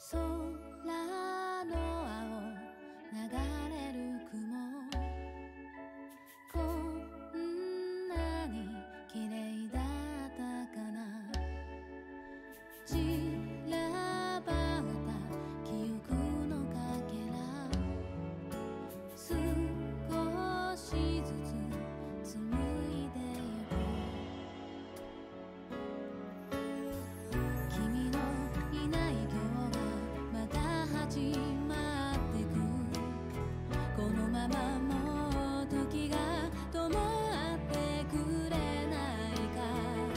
空の青流れる雲、こんなに綺麗だったかな。散らばった記憶のかけら、少しずつ紡いでゆこう。君のいない今日がまた始まってく。このままもう時が止まってくれないか。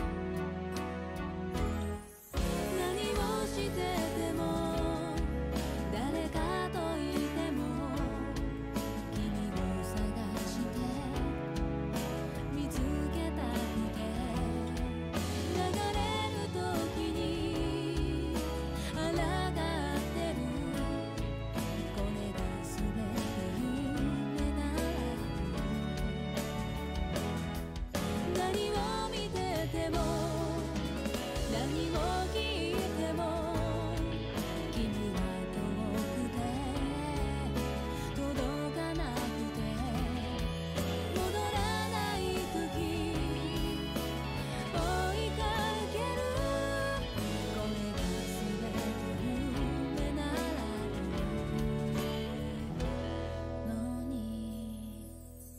何をしてても誰かといても君を探して見つけたくて、流れる時に抗ってる。これが全て夢なら何を見てても何を聞いても君は遠くて届かなくて、戻らない時追いかける。これが全て夢ならいいのに。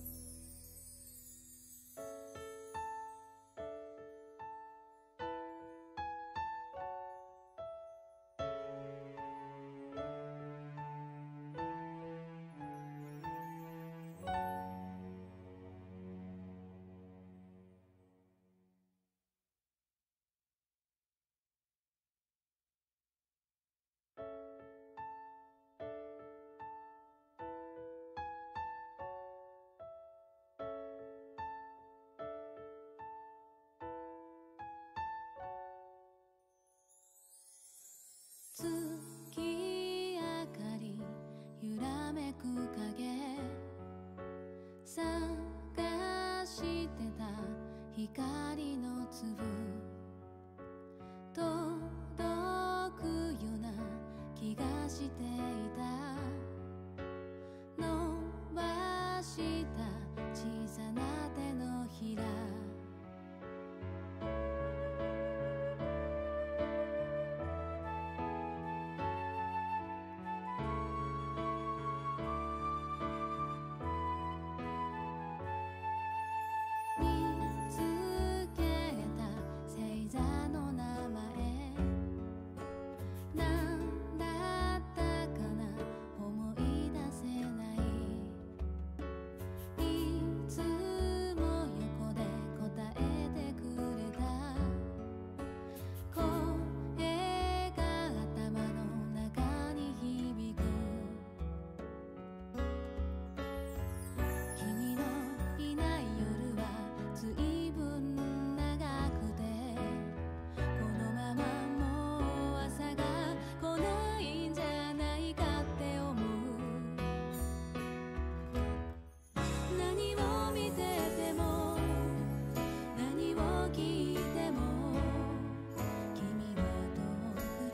月明かり揺らめく影、探してた光の粒、届くような気がしていた。伸ばした小さな手のひら、見つけた星座の名前、なんだったかな思い出せない。いつも横で答えてくれた声が頭の中に響く。君のいない夜は随分長くて、このままもう朝が来ないんじゃないかって思う。何を見てても何を聞いても君は遠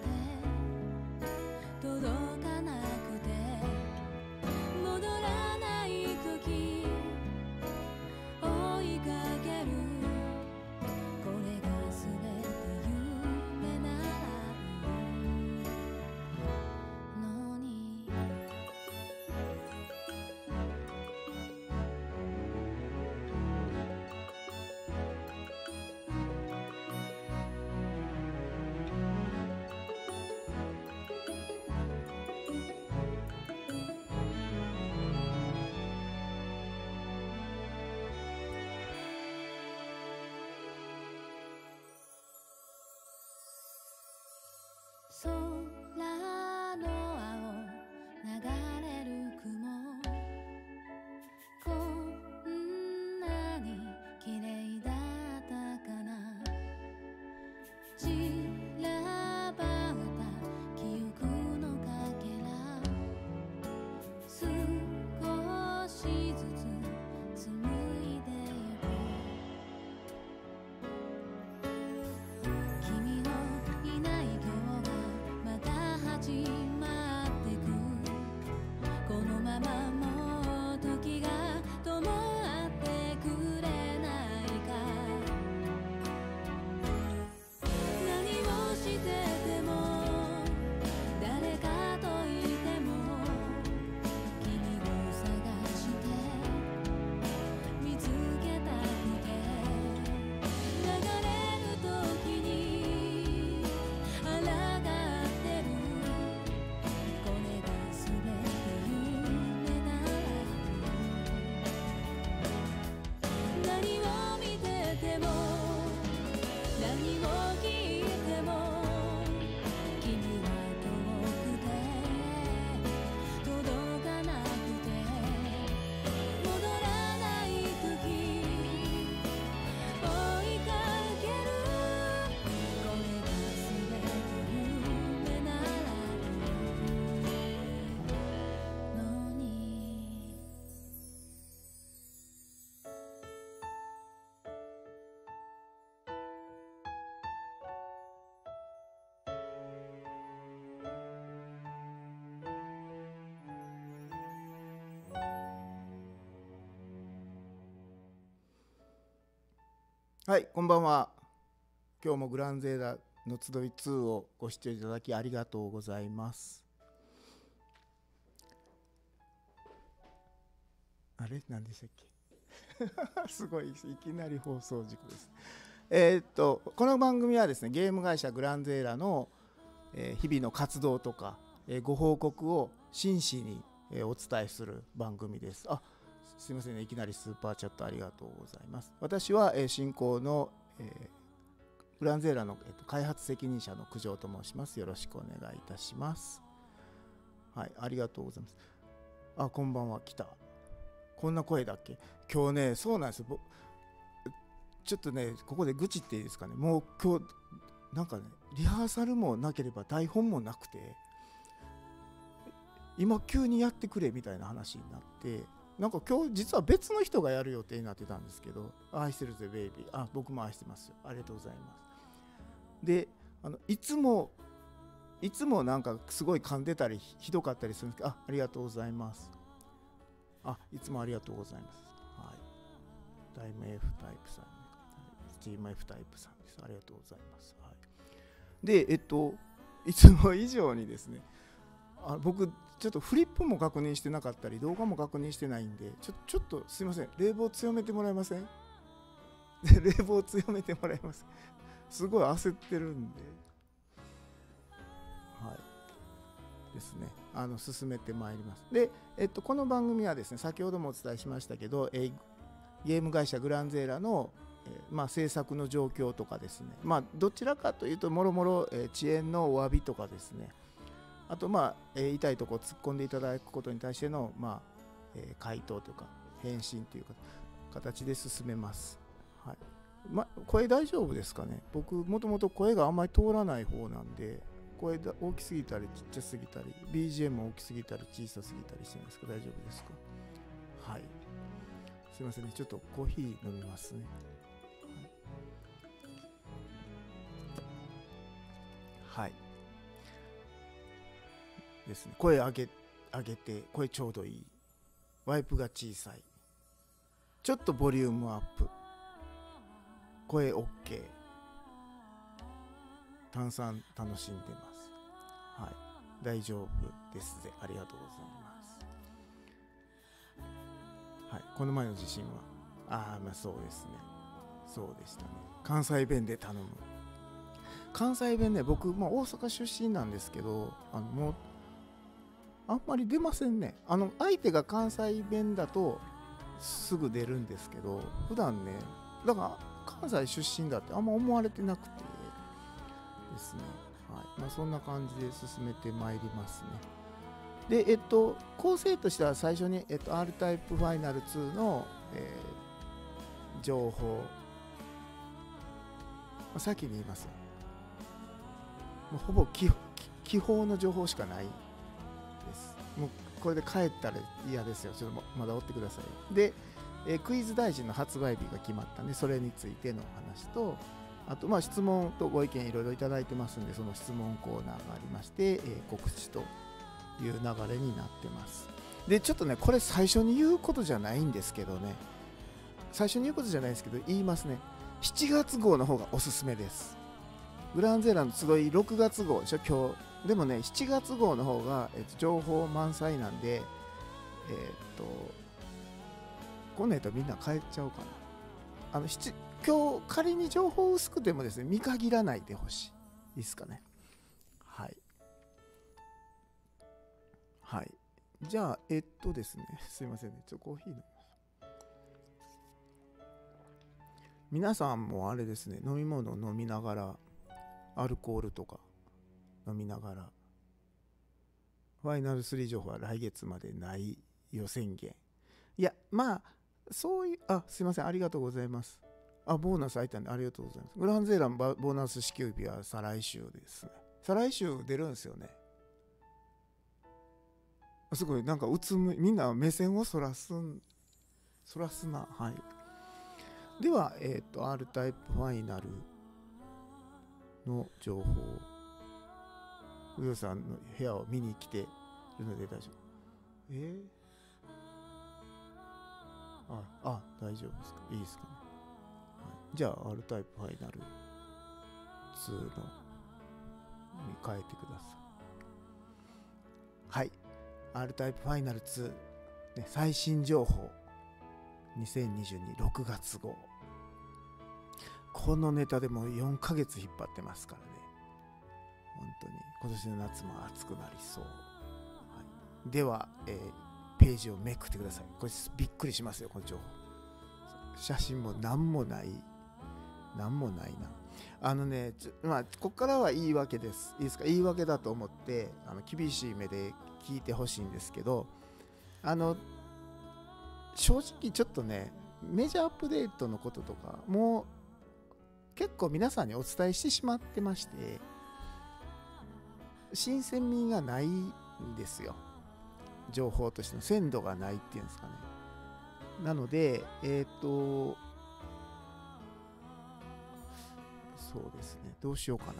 くて届かなくて、戻らない時追いかける。これが全て夢ならいいのに。空の青流れる雲、こんなに綺麗だったかな。散らばった記憶のかけら、少しずつ紡いでゆこう。君のいない今日がはい、こんばんは。今日もグランゼーラの集い2をご視聴いただきありがとうございます。あれ何でしたっけすごい、いきなり放送事故です。この番組はですね、ゲーム会社グランゼーラの、日々の活動とか、ご報告を真摯に、お伝えする番組です。すいませんね、いきなりスーパーチャットありがとうございます。私は、進行の、グランゼーラの、開発責任者の九条と申します。よろしくお願いいたします。はい、ありがとうございます。こんばんは。来た。こんな声だっけ？今日ね、そうなんですよ。ちょっとね、ここで愚痴っていいですかね。もう今日、なんかね、リハーサルもなければ台本もなくて、今急にやってくれみたいな話になって、なんか今日実は別の人がやる予定になってたんですけど、愛してるぜベイビー。僕も愛してますよ。ありがとうございます。で、いつもなんかすごい噛んでたりひどかったりするんですけど、ありがとうございます。いつもありがとうございます。はい。タイム F タイプさんね。スチーム F タイプさんです。ありがとうございます。はい。で、いつも以上にですね、僕ちょっとフリップも確認してなかったり動画も確認してないんで、ちょっとすいません、冷房強めてもらえません冷房強めてもらえます。すごい焦ってるんで、はいですね、進めてまいります。で、この番組はですね、先ほどもお伝えしましたけど、ゲーム会社グランゼーラの、制作の状況とかですね、どちらかというともろもろ遅延のお詫びとかですね、あと痛いところ突っ込んでいただくことに対しての回答というか返信というか形で進めます。はい。声大丈夫ですかね？僕もともと声があんまり通らない方なんで、声大きすぎたりちっちゃすぎたり BGM 大きすぎたり小さすぎたりしてますか？大丈夫ですか？はい。すいませんね、ちょっとコーヒー飲みますね。はい。ですね、声上げて、声ちょうどいい、ワイプが小さい、ちょっとボリュームアップ、声 OK、 炭酸楽しんでます。はい、大丈夫ですぜ。ありがとうございます。はい、この前の地震はそうですね、そうでしたね。関西弁で頼む。関西弁ね、僕、大阪出身なんですけど、もうあんまり出ませんね。相手が関西弁だとすぐ出るんですけど、普段ね、だから関西出身だってあんま思われてなくてですね。はい。そんな感じで進めてまいりますね。で、構成としては最初に、R タイプファイナル2の、情報、先に言います。もうほぼ基本の情報しかない。もうこれで帰ったら嫌ですよ。ちょっとまだ追ってください。で、クイズ大臣の発売日が決まったんで、それについての話と、あと質問とご意見いろいろいただいてますんで、その質問コーナーがありまして、告知という流れになってます。で、ちょっとね、これ最初に言うことじゃないんですけどね、言いますね。7月号の方がおすすめです。グランゼーラの集い6月号でしょ、今日。でもね、7月号の方が、情報満載なんで、こんなんやったらみんな帰っちゃおうかな。今日仮に情報薄くてもですね、見限らないでほしい。いいですかね。はい。はい。じゃあ、ですね、すいませんね。コーヒー飲みます。皆さんもあれですね、飲み物を飲みながら、アルコールとか飲みながら、ファイナル3情報は来月までないよ宣言。いや、そういう、すいません、ありがとうございます。ボーナス入ったんでありがとうございます。グランゼーラのボーナス支給日は再来週ですね。再来週出るんですよね。すごい、なんかみんな目線をそらすな。はい。では、R タイプファイナルの情報、ウヨさんの部屋を見に来ているので大丈夫。大丈夫ですか？いいですかね。 じゃあ R タイプファイナル2のに変えてください。はい、 R タイプファイナル2、ね、最新情報20226月号、このネタでも4ヶ月引っ張ってますからね。本当に今年の夏も暑くなりそう、はい、では、ページをめくってください。これびっくりしますよ、この情報。写真も何もないな。まあここからは言い訳です。いいですか、言い訳だと思って厳しい目で聞いてほしいんですけど、正直ちょっとね、メジャーアップデートのこととかもう結構皆さんにお伝えしてしまってまして、新鮮味がないんですよ。情報としての鮮度がないっていうんですかね。なのでそうですね、どうしようかな。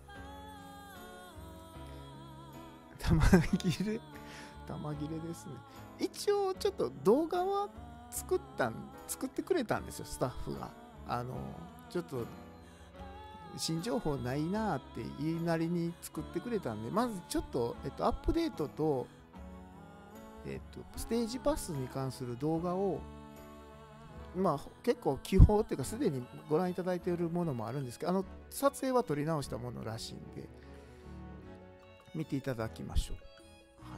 玉切れですね。一応ちょっと動画は作ってくれたんですよ、スタッフが。ちょっと新情報ないなって言いなりに作ってくれたんで、まずちょっと、アップデートと、ステージパスに関する動画を、まあ結構気泡っていうかすでにご覧いただいているものもあるんですけど、撮影は撮り直したものらしいんで見ていただきましょう。はい、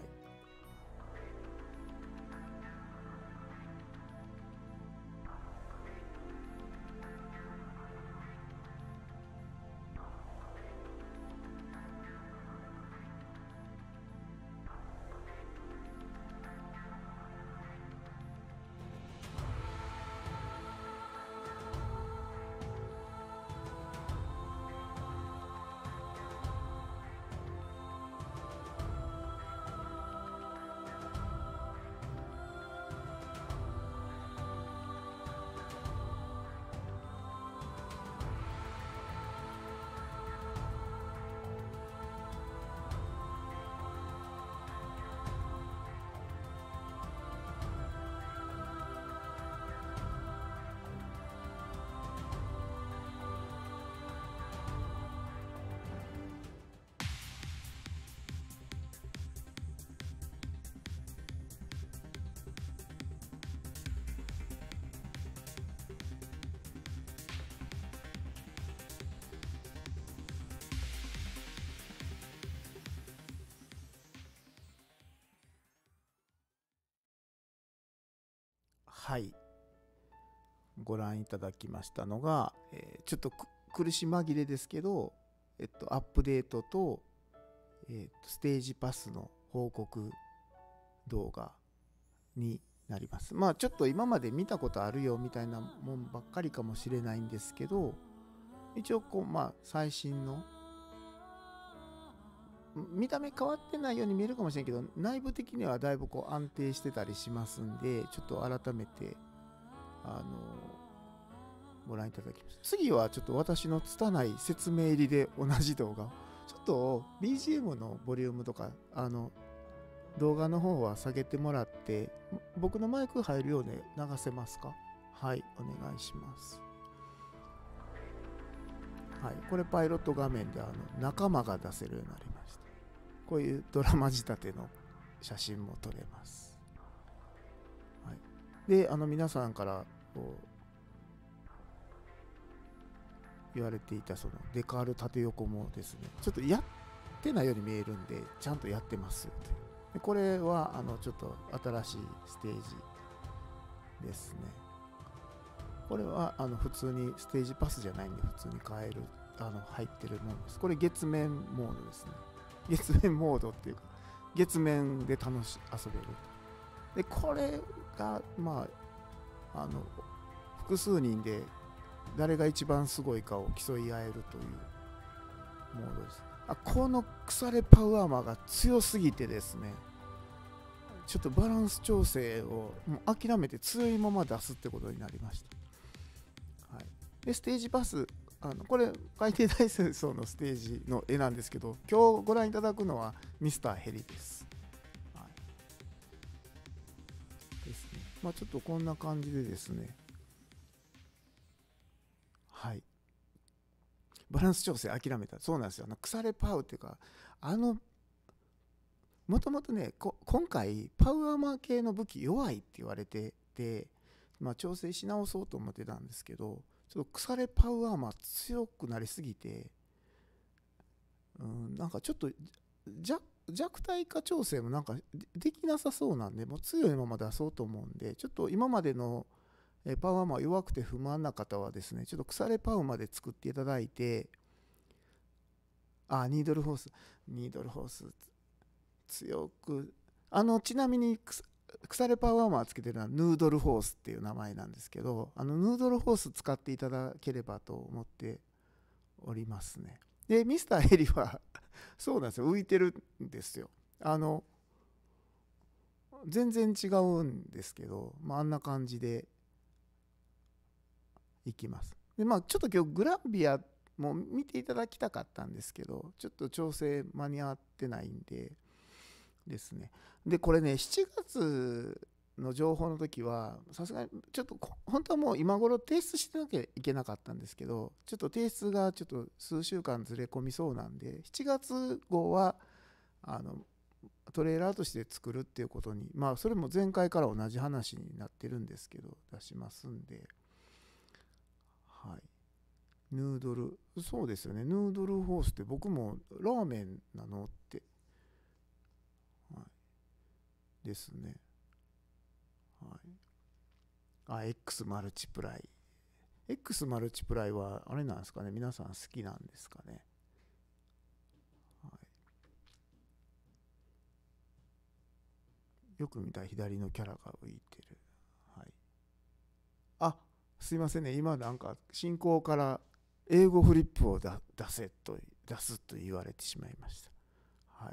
はい、ご覧いただきましたのが、ちょっと苦し紛れですけど、アップデートと、ステージパスの報告動画になります。まあちょっと今まで見たことあるよみたいなもんばっかりかもしれないんですけど、一応こう、まあ最新の見た目変わってないように見えるかもしれんけど、内部的にはだいぶこう安定してたりしますんで、ちょっと改めてご覧いただきます。次はちょっと私の拙い説明入りで同じ動画、ちょっと BGM のボリュームとか動画の方は下げてもらって、僕のマイク入るようで流せますか？はい、お願いします。はい、これパイロット画面で仲間が出せるようになりました。こういうドラマ仕立ての写真も撮れます。はい、で皆さんからこう言われていたそのデカール縦横もですね、ちょっとやってないように見えるんでちゃんとやってますよという。でこれはちょっと新しいステージですね。これは普通にステージパスじゃないんで普通に買える入ってるものです。これ月面モードですね。月面モードっていうか月面で遊べる。でこれがまあ複数人で誰が一番すごいかを競い合えるというモードです。この腐れパウアーマーが強すぎてですね、ちょっとバランス調整をもう諦めて強いまま出すってことになりました。はい、でステージパス、これ海底大戦争のステージの絵なんですけど、今日ご覧いただくのはミスターヘリです。はい、ですね。まあちょっとこんな感じでですね、 はい、バランス調整諦めた。そうなんですよ。腐れパウっていうか、もともとね、今回パウアーマー系の武器弱いって言われてて、調整し直そうと思ってたんですけど、ちょっと腐れパウアーマー強くなりすぎて、なんかちょっと弱体化調整もなんかできなさそうなんで、もう強いまま出そうと思うんで、ちょっと今までのパウアーマー弱くて不満な方はですね、ちょっと腐れパウまで作っていただいて、ニードルホース強く、ちなみに腐れパウアーマーつけてるのはヌードルホースっていう名前なんですけど、ヌードルホース使っていただければと思っておりますね。でミスターヘリはそうなんですよ、浮いてるんですよ。全然違うんですけど、あんな感じでいきます。でちょっと今日グランビアも見ていただきたかったんですけど、ちょっと調整間に合ってないんでですね。でこれね、7月の情報の時はさすがにちょっと本当はもう今頃提出してなきゃいけなかったんですけど、ちょっと提出がちょっと数週間ずれ込みそうなんで、7月号はトレーラーとして作るっていうことに、それも前回から同じ話になってるんですけど出しますんで、はい。ヌードル、そうですよね、ヌードルホースって僕もラーメンなのって、はい、ですね。はい。X マルチプライ。X マルチプライはあれなんですかね、皆さん好きなんですかね。はい、よく見たら左のキャラが浮いてる。はい。すいませんね、今なんか進行から英語フリップを出すと言われてしまいました。はい。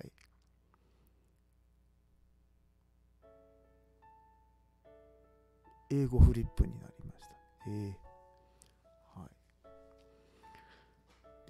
英語フリップになりました。はい。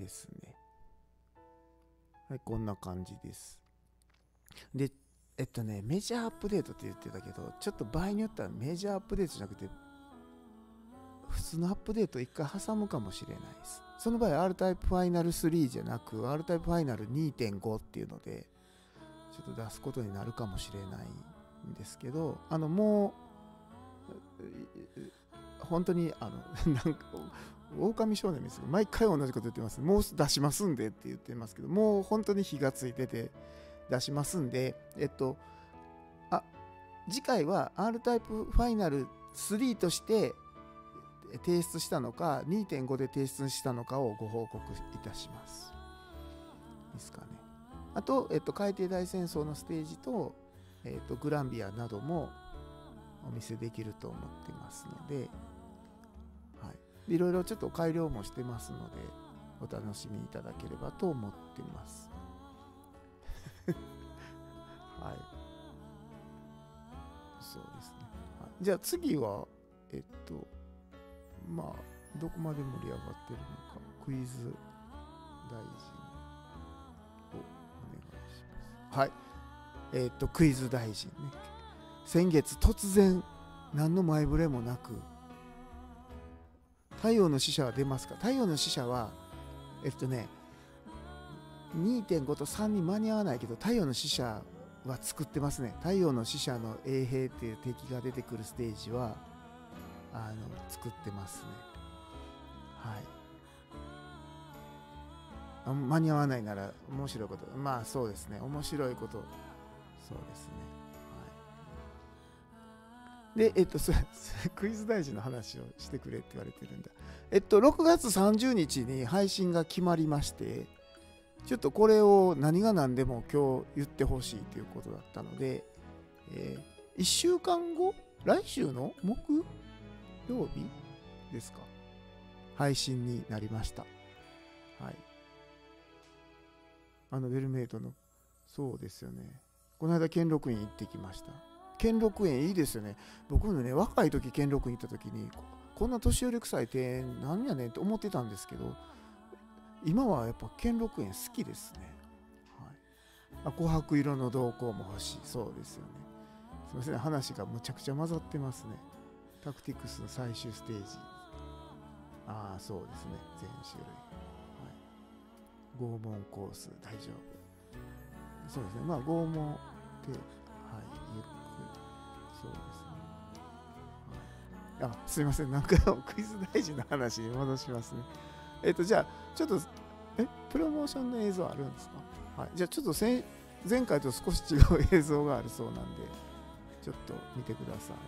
ですね。はい、こんな感じです。で、メジャーアップデートって言ってたけど、ちょっと場合によってはメジャーアップデートじゃなくて、普通のアップデートを1回挟むかもしれないです。その場合 R タイプファイナル3じゃなく R タイプファイナル 2.5 っていうのでちょっと出すことになるかもしれないんですけど、もう本当になんか狼少年ですけど毎回同じこと言ってます。もう出しますんでって言ってますけど、もう本当に火がついてて出しますんで、次回は R タイプファイナル3として提出したのか 2.5 で提出したのかをご報告いたします。いいですかね。あと、海底大戦争のステージと、グランビアなどもお見せできると思ってますので、はい、いろいろちょっと改良もしてますのでお楽しみいただければと思ってます。はい、そうですね。はい、じゃあ次はどこまで盛り上がってるのか、クイズ大臣をお願いします。はい。クイズ大臣ね。先月突然何の前触れもなく、太陽の使者は出ますか？太陽の使者は2.5 と3に間に合わないけど、太陽の使者は作ってますね。太陽の使者の衛兵っていう敵が出てくるステージは作ってますね。はい。間に合わないなら面白いこと、そうですね、面白いこと、そうですね。はい。でクイズ大臣の話をしてくれって言われてるんだ。6月30日に配信が決まりまして、ちょっとこれを何が何でも今日言ってほしいということだったので、1週間後、来週の木曜日ですか、配信になりました。はい。ベルメイトの、そうですよね。この間兼六園行ってきました。兼六園いいですよね。僕のね、若い時兼六園行った時にこんな年寄り臭い庭園なんやねんって思ってたんですけど、今はやっぱ兼六園好きですね。はい。琥珀色の瞳孔も欲しい。そうですよね。すいません、話がむちゃくちゃ混ざってますね。タクティクスの最終ステージ。 ああ、そうですね。全種類。はい、拷問コース、大丈夫。そうですね。まあ、拷問で、はい、ゆっくり。そうですね。はい、あ、すいません。なんかクイズ大臣の話に戻しますね。じゃあ、ちょっと、プロモーションの映像あるんですか？はい。じゃあ、ちょっと前回と少し違う映像があるそうなんで、ちょっと見てください。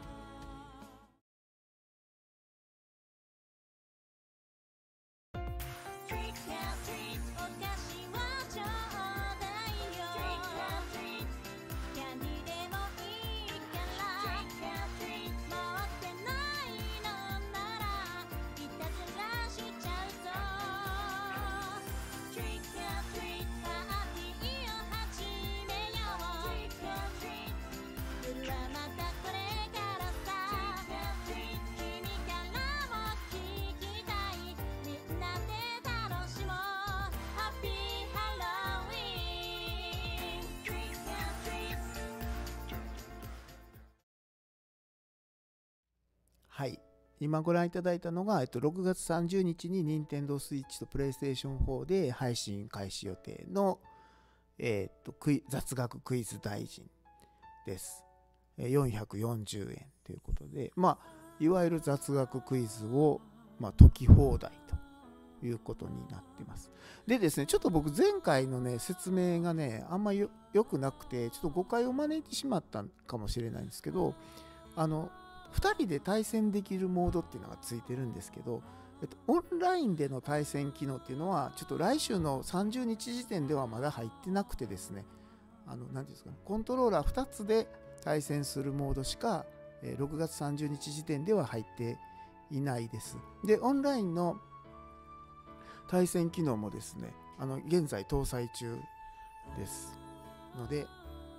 はい、今ご覧いただいたのが、6月30日に Nintendo Switch と PlayStation 4で配信開始予定の、雑学クイズ大臣です。440円ということで、まあ、いわゆる雑学クイズを、解き放題ということになっています。でですね、ちょっと僕前回のね、説明がね、あんま良くなくて、ちょっと誤解を招いてしまったかもしれないんですけど、2人で対戦できるモードっていうのがついてるんですけど、オンラインでの対戦機能っていうのはちょっと来週の30日時点ではまだ入ってなくてですね、何ていうんですかね、コントローラー2つで対戦するモードしか6月30日時点では入っていないです。で、オンラインの対戦機能もですね、現在搭載中ですので、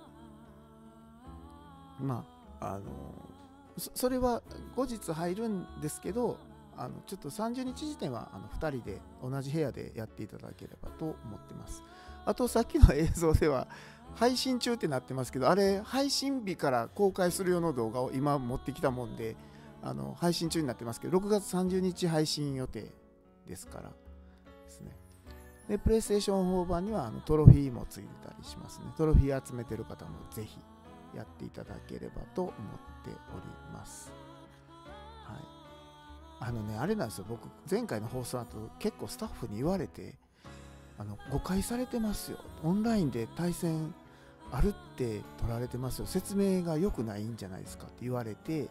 それは後日入るんですけど、ちょっと30日時点は2人で同じ部屋でやっていただければと思ってます。あとさっきの映像では配信中ってなってますけど、あれ配信日から公開する用の動画を今持ってきたもんで、配信中になってますけど、6月30日配信予定ですからですね。で、プレイステーション4版にはトロフィーもついてたりしますね。トロフィー集めてる方もぜひやっていただければと思っております。はい。あれなんですよ。僕、前回の放送後、結構スタッフに言われて、誤解されてますよ。オンラインで対戦あるって取られてますよ。説明が良くないんじゃないですかって言われて、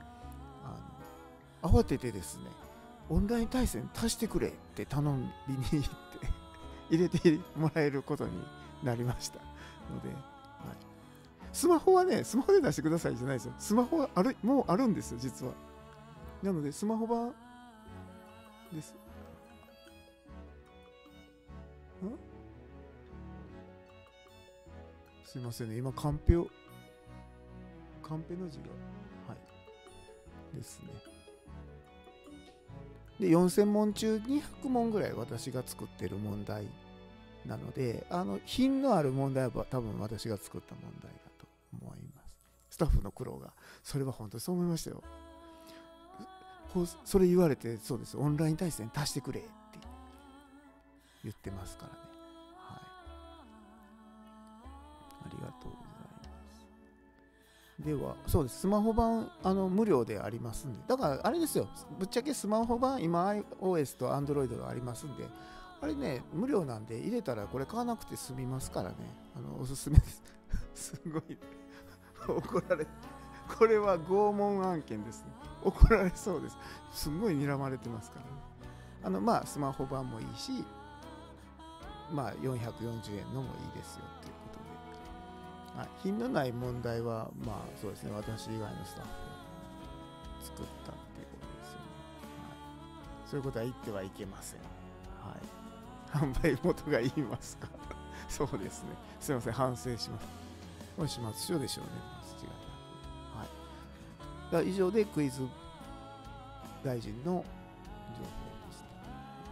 慌ててですね、オンライン対戦足してくれって頼みに行って、入れてもらえることになりましたので、はい。スマホはね、スマホで出してくださいじゃないですよ。スマホはもうあるんですよ、実は。なので、スマホ版です。すいませんね、今、カンペの字が、はい。ですね。で、4000問中200問ぐらい私が作ってる問題なので、品のある問題は多分私が作った問題だと思います。スタッフの苦労が。それは本当にそう思いましたよ。それ言われて、そうです。オンライン対戦足してくれって言ってますからね。はい。ありがとうございます。では、そうです。スマホ版、無料でありますんで。だから、あれですよ。ぶっちゃけスマホ版、今 iOS と Android がありますんで、あれね、無料なんで入れたらこれ買わなくて済みますからね。おすすめです。すごい。怒られ、これは拷問案件ですね。怒られそうです。すごい睨まれてますからね。スマホ版もいいし、440円のもいいですよということで。はい、品のない問題は、そうですね、私以外のスタッフが作ったっていうことですよね。はい、そういうことは言ってはいけません。はい。販売元が言いますか。そうですね。すいません、反省します。これ始末書でしょうね。はい。以上でクイズ大臣の情報でした。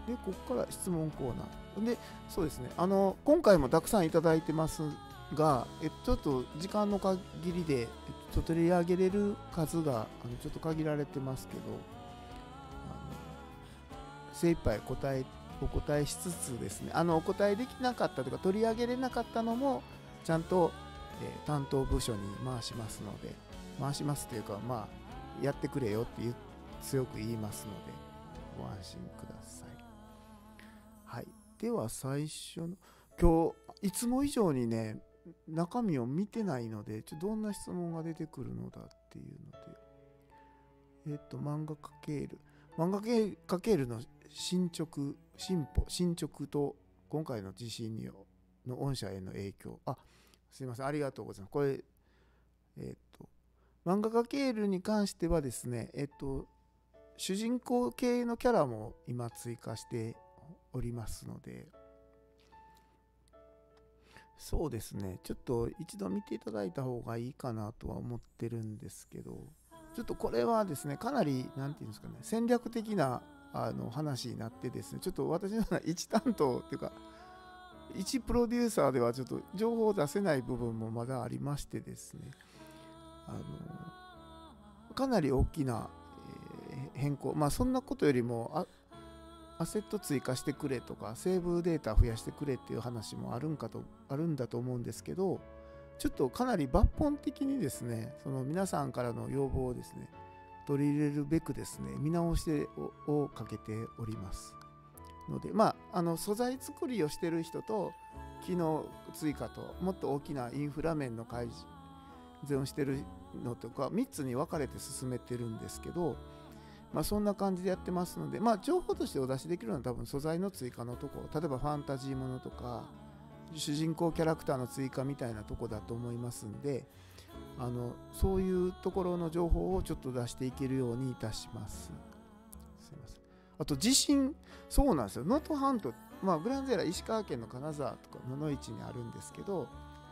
で、ここから質問コーナー。で、そうですね。今回もたくさんいただいてますが、ちょっと時間の限りで、取り上げれる数がちょっと限られてますけど、 精一杯お答えしつつですね、お答えできなかったとか取り上げれなかったのもちゃんと、担当部署に回しますので、回しますというか、まあやってくれよって強く言いますのでご安心ください。はい、では最初の、今日いつも以上にね中身を見てないので、どんな質問が出てくるのだっていうので、漫画かけるの進捗と今回の地震の御社への影響。すいません、ありがとうございます。これ漫画かけるに関してはですね、主人公系のキャラも今追加しておりますので、そうですね、ちょっと一度見ていただいた方がいいかなとは思ってるんですけど、ちょっとこれはですね、かなりなんていうんですかね、戦略的な話になってですね、ちょっと私のような一担当っていうか一プロデューサーではちょっと情報を出せない部分もまだありましてですね、かなり大きな、変更、そんなことよりもアセット追加してくれとかセーブデータ増やしてくれっていう話もあるんだと思うんですけど、ちょっとかなり抜本的にですね、その皆さんからの要望をですね取り入れるべくですね、見直しをかけておりますので、素材作りをしてる人と機能追加ともっと大きなインフラ面の改善をしてるのとか3つに分かれて進めてるんですけど、そんな感じでやってますので、情報としてお出しできるのは多分素材の追加のとこ、例えばファンタジーものとか主人公キャラクターの追加みたいなとこだと思いますんで、そういうところの情報をちょっと出していけるようにいたします。すいません。あと地震、そうなんですよ、能登半島、グランゼーラ石川県の金沢とか野々市にあるんですけど、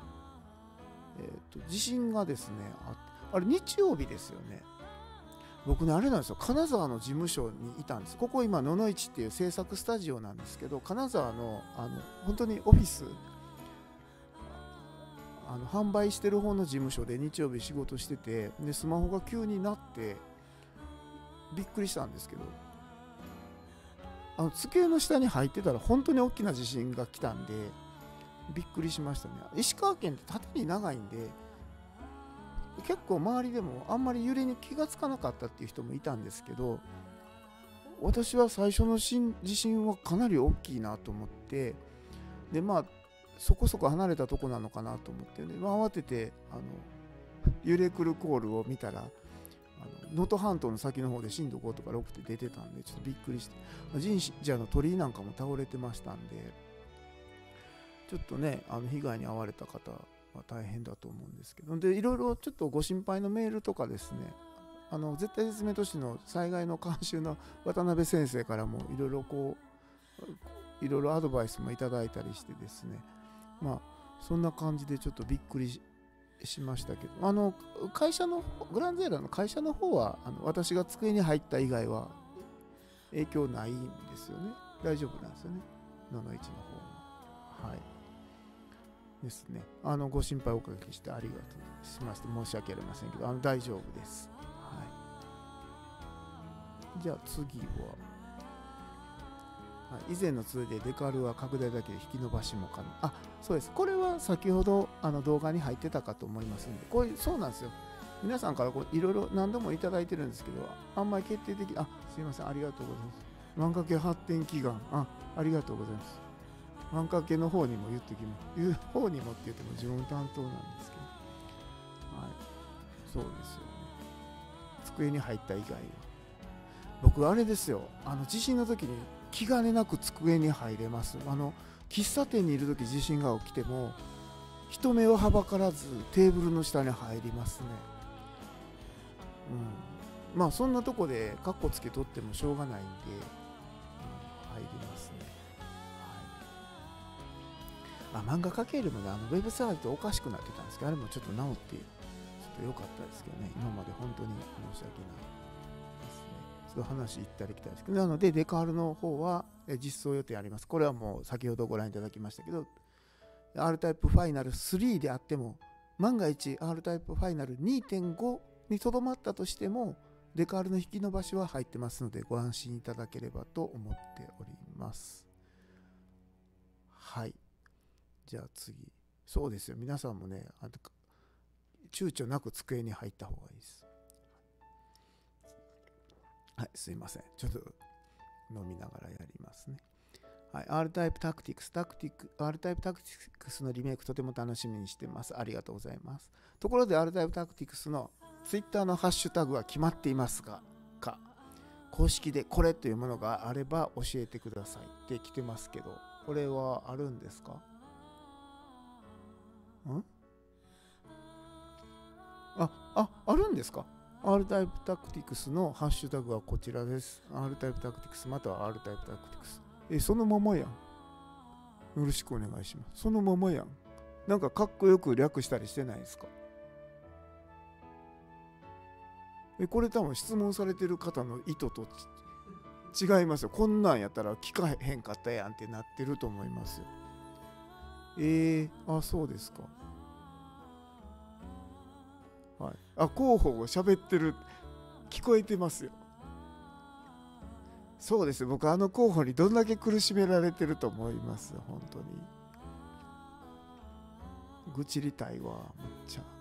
地震がですね、あれ日曜日ですよね。僕ね、あれなんですよ、金沢の事務所にいたんです。ここ今野々市っていう制作スタジオなんですけど、金沢の本当にオフィス、販売してる方の事務所で日曜日仕事してて、でスマホが急になってびっくりしたんですけど、机の下に入ってたら本当に大きな地震が来たんでびっくりしましたね。石川県って縦に長いんで結構周りでもあんまり揺れに気がつかなかったっていう人もいたんですけど、私は最初の地震はかなり大きいなと思って、でそこそこ離れたとこなのかなと思って、ね、慌てて揺れ来るコールを見たら能登半島の先の方で震度5とか6って出てたんで、ちょっとびっくりして、神社の鳥居なんかも倒れてましたんで、ちょっとね被害に遭われた方は大変だと思うんですけど、でいろいろちょっとご心配のメールとかですね、絶対絶命都市の災害の監修の渡辺先生からもいろいろアドバイスもいただいたりしてですね、そんな感じでちょっとびっくりしましたけど、会社のグランゼーラの会社の方は私が机に入った以外は影響ないんですよね。大丈夫なんですよね、野々市の方も。はいですね。ご心配おかけしてありがとうしまして申し訳ありませんけど、大丈夫です。はい。じゃあ次は、以前の通でデカールは拡大だけで引き伸ばしも可能。そうです。これは先ほど動画に入ってたかと思いますんで、これそうなんですよ。皆さんからいろいろ何度もいただいてるんですけど、あんまり決定的、すいません、ありがとうございます。漫画家発展祈願、ありがとうございます。漫画家の方にも言ってきます。言う方にもって言っても自分担当なんですけど、そうですよね。机に入った以外は。僕あれですよ、地震の時に気兼ねなく机に入れます。喫茶店にいる時地震が起きても人目をはばからずテーブルの下に入りますね。そんなとこでカッコつけとってもしょうがないんで、入りますね。漫画描けるのでウェブサイトおかしくなってたんですけど、あれもちょっと直ってちょっと良かったですけどね、今まで本当に申し訳ないですね。ちょっと話行ったり来たりですけど、なのでデカールの方は実装予定あります。これはもう先ほどご覧いただきましたけど、R タイプファイナル3であっても万が一 R タイプファイナル 2.5 にとどまったとしてもデカールの引き伸ばしは入ってますのでご安心いただければと思っております。はい。じゃあ次。そうですよ。皆さんもね、躊躇なく机に入った方がいいです。はい、すいません。ちょっと飲みながらやりますね。はい、R タイプタクティクス、R タイプタクティクスのリメイクとても楽しみにしてます。ありがとうございます。ところで R タイプタクティクスの Twitter のハッシュタグは決まっていますが、公式でこれというものがあれば教えてくださいって来てますけど、これはあるんですか？あるんですか？ R タイプタクティクスのハッシュタグはこちらです。R タイプタクティクスまたは R タイプタクティクス。そのままやん。よろしくお願いします。そのままやん。なんかかっこよく略したりしてないですか？これ多分質問されてる方の意図と違いますよ。こんなんやったら聞かへんかったやんってなってると思いますよ。そうですか。はい。候補が喋ってる。聞こえてますよ。そうです。僕候補にどんだけ苦しめられてると思います。本当に。愚痴りたいわ。めっちゃ。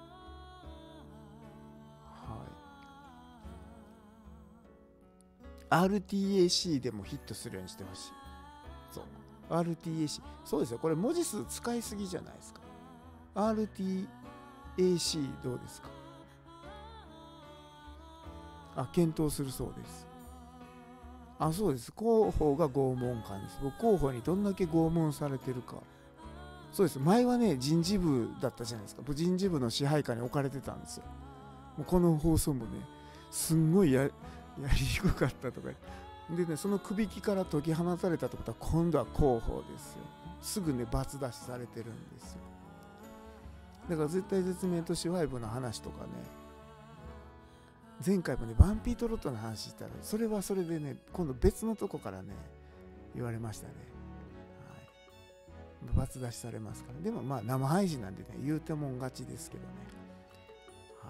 はい。RTAC でもヒットするようにしてほしい。そう。RTAC。そうですよ。これ文字数使いすぎじゃないですか。RTAC どうですか？検討するそうです。そうです。広報が拷問官です。僕、広報にどんだけ拷問されてるか。そうです。前はね、人事部だったじゃないですか。人事部の支配下に置かれてたんですよ。もうこの放送もね、すんごいやりにくかったとか。でね、その首引きから解き放たれたってことは、今度は広報ですよ。すぐね、罰出しされてるんですよ。だから絶対絶命都市5の話とかね、前回もね、バンピートロットの話したら、それはそれでね、今度別のとこからね、言われましたね。はい。罰出しされますから。でもまあ生配信なんでね、言うてもん勝ちですけどね。はい。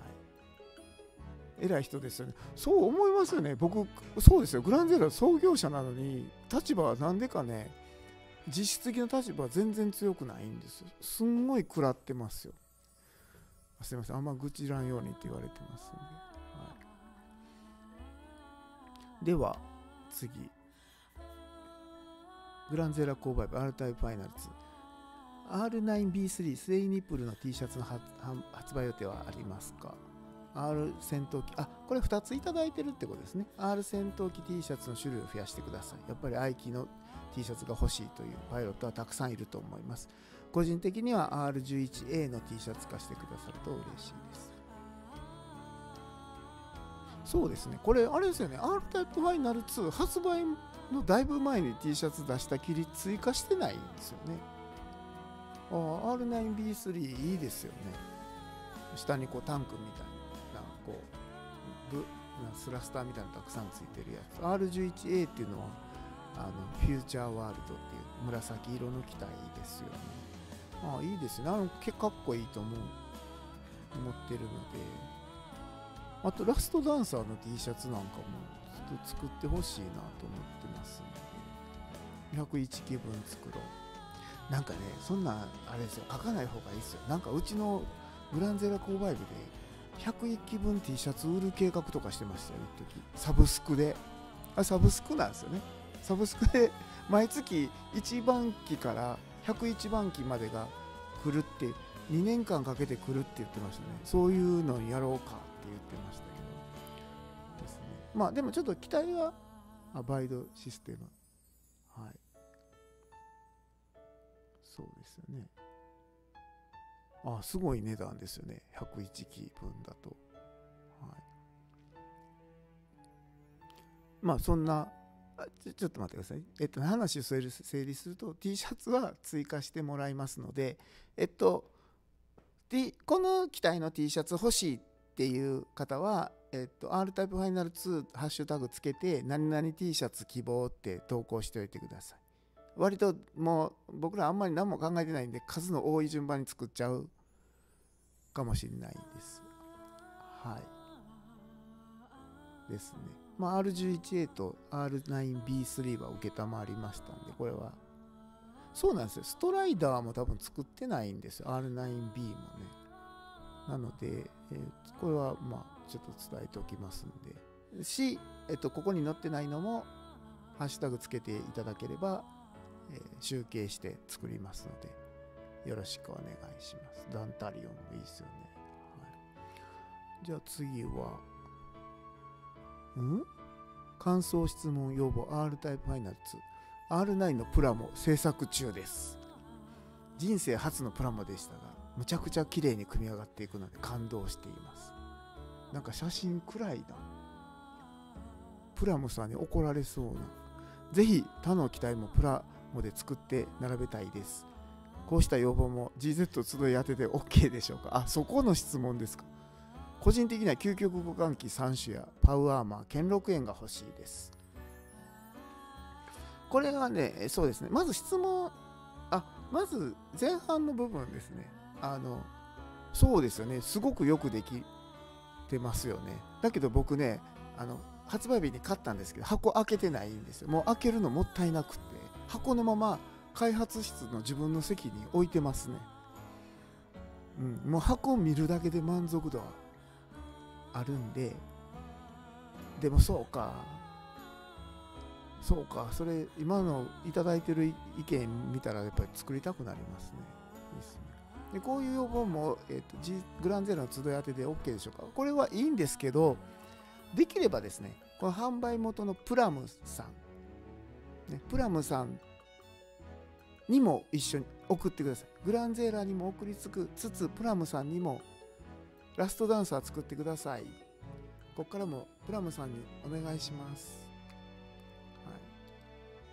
偉い人ですよね。そう思いますよね。僕、そうですよ。グランゼラ創業者なのに、立場はなんでかね、実質的な立場は全然強くないんですよ。すんごい食らってますよ。すいません。あんま愚痴らんようにって言われてますんで。では次、グランゼラ購買部 R タイプファイナル 2 R9B3 スレイニップルの T シャツの発売予定はありますか？ R 戦闘機、これ2ついただいてるってことですね。 R 戦闘機 T シャツの種類を増やしてください。やっぱり愛機の T シャツが欲しいというパイロットはたくさんいると思います。個人的には R11A の T シャツ化してくださると嬉しいです。そうですね。これ、あれですよね。R タイプファイナル2発売のだいぶ前に T シャツ出したきり追加してないんですよね。R9B3 いいですよね。下にこうタンクみたいな、こう、スラスターみたいなのたくさんついてるやつ。R11A っていうのは、フューチャーワールドっていう紫色の機体ですよね。いいですね。結構かっこいいと思ってるので。あとラストダンサーの T シャツなんかもちょっと作ってほしいなと思ってますので、101期分作ろう。なんかね、そんなあれですよ、書かない方がいいですよ。なんかうちのグランゼラ購買部で101期分 T シャツ売る計画とかしてましたよ、一時。サブスクで。サブスクなんですよね。サブスクで毎月1番機から101番機までが来るって、2年間かけて来るって言ってましたね。そういうのやろうかって言ってましたけどですね。まあでもちょっと期待はアバイドシステム、はい、そうですよね。すごい値段ですよね。101機分だと、はい、まあそんなちょっと待ってください。話を整理すると T シャツは追加してもらいますので、この機体の T シャツ欲しいっていう方は、R タイプファイナル2ハッシュタグつけて何々 T シャツ希望って投稿しておいてください。割ともう僕らあんまり何も考えてないんで数の多い順番に作っちゃうかもしれないです。はい。 ですね。まあ、R11A と R9B3 は受けたまわりましたんで、これはそうなんですよ。ストライダーも多分作ってないんですよ。R9B もね。なので、これはまあちょっと伝えておきますんで。ここに載ってないのもハッシュタグつけていただければ、集計して作りますので、よろしくお願いします。ダンタリオンもいいですよね。はい、じゃあ次は、感想質問要望 R タイプファイナル2。R9 のプラモ制作中です。人生初のプラモでしたが、むちゃくちゃ綺麗に組み上がっていくので感動しています。なんか写真暗いな。プラモさんに怒られそうな。ぜひ他の機体もプラモで作って並べたいです。こうした要望も GZ 集い当てて OK でしょうか。あ、そこの質問ですか。個人的には究極互換機3種やパウアーマー、兼六円が欲しいです。これはね、そうですね。まず質問、まず前半の部分ですね。そうですよね。すごくよくできてますよね。だけど僕ね、発売日に買ったんですけど、箱開けてないんですよ。もう開けるのもったいなくて、箱のまま開発室の自分の席に置いてますね。もう箱を見るだけで満足度はあるんで、でもそうか、それ今のいただいてる意見見たらやっぱり作りたくなりますね。いいですね。でこういう要望も、グランゼロの集い当てで OK でしょうか。これはいいんですけど、できればですね、この販売元のプラムさん、プラムさんにも一緒に送ってください。グランゼーラにも送りつつ、プラムさんにもラストダンサー作ってください。ここからもプラムさんにお願いします。はい、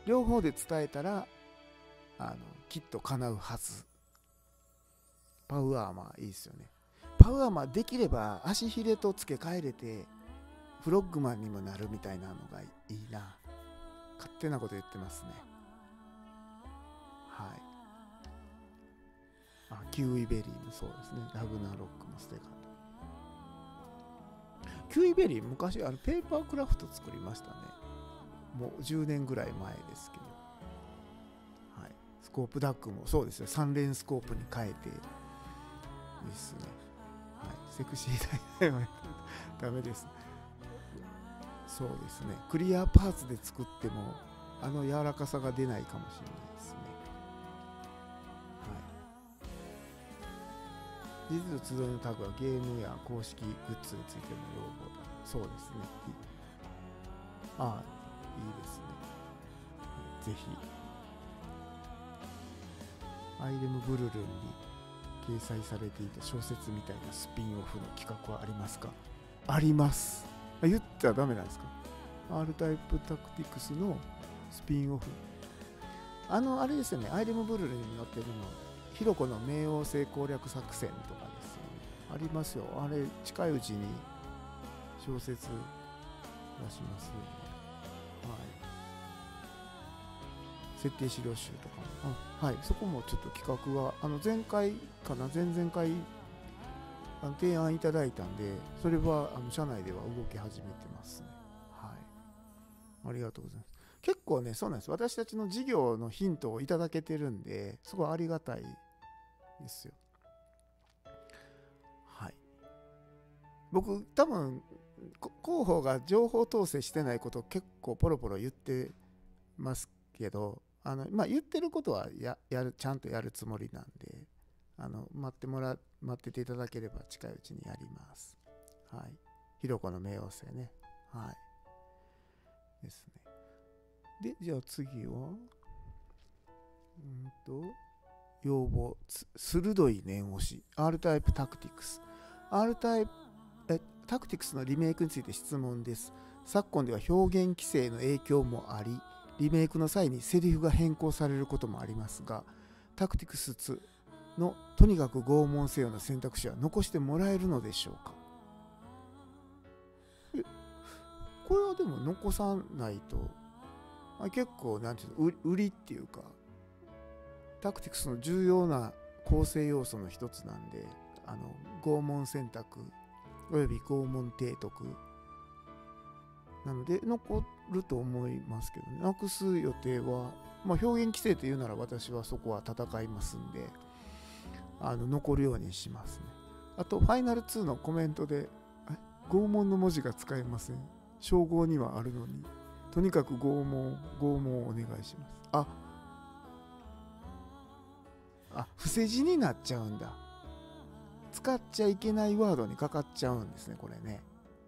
両方で伝えたらきっと叶うはず。パウアーマーいいですよね。パウアーマーできれば足ひれと付け替えれてフロッグマンにもなるみたいなのがいいな。勝手なこと言ってますね。はい。キウイベリーもそうですね。ラグナロックもステカンド。キウイベリー昔ペーパークラフト作りましたね。もう10年ぐらい前ですけど。はい。スコープダックもそうですよ。3連スコープに変えていいですね。はい。セクシーダイナはダメです。そうですね。クリアパーツで作っても柔らかさが出ないかもしれないですね。はい。実の集いのタグはゲームや公式グッズについての要望だ。そうですね。いいですね。ぜひアイレムブルルンに掲載されていた小説みたいなスピンオフの企画はありますか？あります。言ったらダメなんですか？ R タイプタクティクスのスピンオフ。あれですよね。アイレムブルルに載ってるの、ヒロコの冥王星攻略作戦とかですよね。ありますよ。あれ、近いうちに小説出しますよね。はい。設定資料集とかも。はい。そこもちょっと企画が、前回かな、前々回、提案いただいたんで、それは社内では動き始めてますね。はい。ありがとうございます。結構ね、そうなんです。私たちの事業のヒントをいただけてるんで、すごいありがたいですよ。はい。僕、多分、広報が情報統制してないことを結構ポロポロ言ってますけど、言ってることはちゃんとやるつもりなんで、待ってていただければ近いうちにやります。はい。ひろこの冥王星ね。はい。ですね。で、じゃあ次は、要望、鋭い念押し、R タイプタクティクス。R タイプ、タクティクスのリメイクについて質問です。昨今では表現規制の影響もあり、リメイクの際にセリフが変更されることもありますが、タクティクス2のとにかく拷問せよの選択肢は残してもらえるのでしょうか？これはでも残さないと、結構なんていうの、売りっていうか、タクティクスの重要な構成要素の一つなんで、拷問選択および拷問提督なので残ると思いますけどね。なくす予定は、まあ、表現規制というなら私はそこは戦いますんで、残るようにしますね。あとファイナル2のコメントで拷問の文字が使えません、称号にはあるのに、とにかく拷問をお願いします。伏せ字になっちゃうんだ。使っちゃいけないワードにかかっちゃうんですね、これね。